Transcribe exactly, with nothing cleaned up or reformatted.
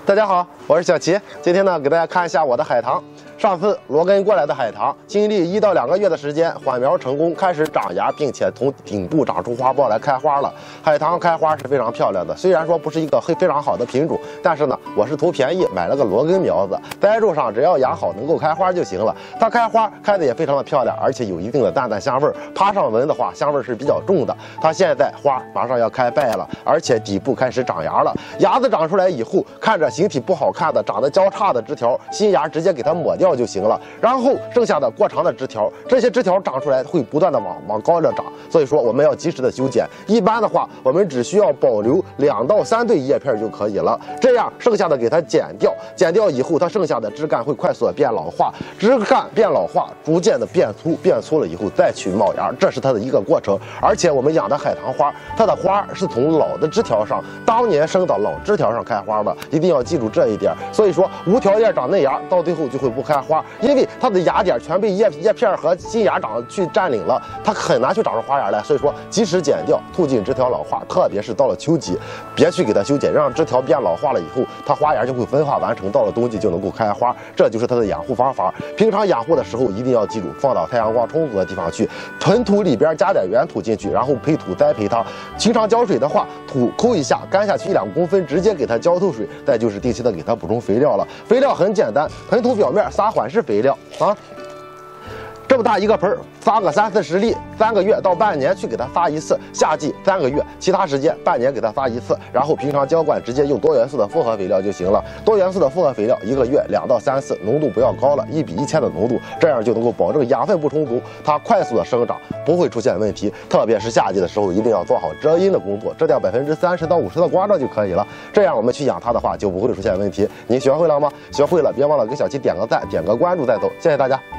大家好，我是小齐，今天呢给大家看一下我的海棠。上次罗根过来的海棠，经历一到两个月的时间，缓苗成功，开始长芽，并且从顶部长出花苞来开花了。海棠开花是非常漂亮的，虽然说不是一个非非常好的品种，但是呢，我是图便宜买了个罗根苗子，栽种上只要养好，能够开花就行了。它开花开的也非常的漂亮，而且有一定的淡淡香味儿，趴上闻的话，香味儿是比较重的。它现在花马上要开败了，而且底部开始长芽了。芽子长出来以后，看着形体不好看的、长得交叉的枝条，新芽直接给它抹掉就行了。然后剩下的过长的枝条，这些枝条长出来会不断的往往高了长，所以说我们要及时的修剪。一般的话，我们只需要保留两到三对叶片就可以了。这样剩下的给它剪掉，剪掉以后，它剩下的枝干会快速的变老化，枝干变老化，逐渐的变粗，变粗了以后再去冒芽，这是它的一个过程。而且我们养的海棠花，它的花是从老的枝条上，当年生到老枝条上开花的，一定要记住这一点。所以说无条件长嫩芽，到最后就会不开花，因为它的芽点全被叶叶片和新芽长去占领了，它很难去长出花芽来。所以说及时剪掉，促进枝条老化，特别是到了秋季，别去给它修剪，让枝条变老化了以后，它花芽就会分化完成，到了冬季就能够开花。这就是它的养护方法。平常养护的时候一定要记住，放到太阳光充足的地方去，盆土里边加点原土进去，然后培土栽培它。经常浇水的话，土抠一下，干下去一两公分，直接给它浇透水。再就是定期的给它补充肥料了。肥料很简单，盆土表面撒缓释肥料啊。这么大一个盆，撒个三四十粒，三个月到半年去给它撒一次，夏季三个月，其他时间半年给它撒一次。然后平常浇灌直接用多元素的复合肥料就行了。多元素的复合肥料一个月两到三次，浓度不要高了，一比一千的浓度，这样就能够保证养分不充足，它快速的生长，不会出现问题。特别是夏季的时候，一定要做好遮阴的工作，遮掉百分之三十到五十的光照就可以了。这样我们去养它的话，就不会出现问题。你学会了吗？学会了，别忘了给小七点个赞，点个关注再走。谢谢大家。